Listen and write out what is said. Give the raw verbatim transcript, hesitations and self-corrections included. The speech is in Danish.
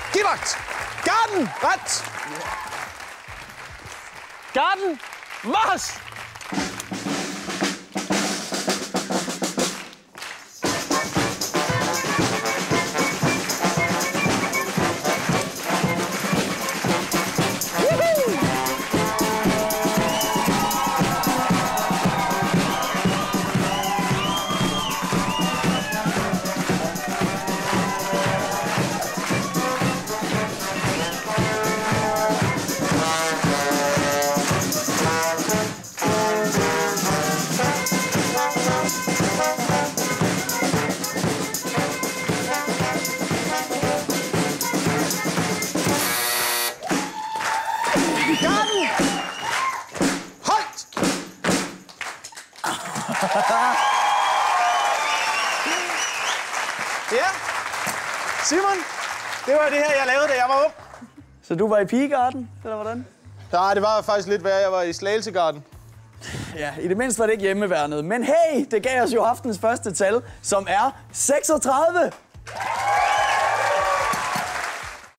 Giv vagt! Garden, ret! Garden, marts! Ja, Simon, det var det her, jeg lavede, da jeg var ung. Så du var i Pigegarden, eller hvordan? Nej, det var faktisk lidt værre. Jeg var i Slagelsegarden. Ja, i det mindste var det ikke hjemmeværnet. Men hey, det gav os jo aftens første tal, som er seksogtredive.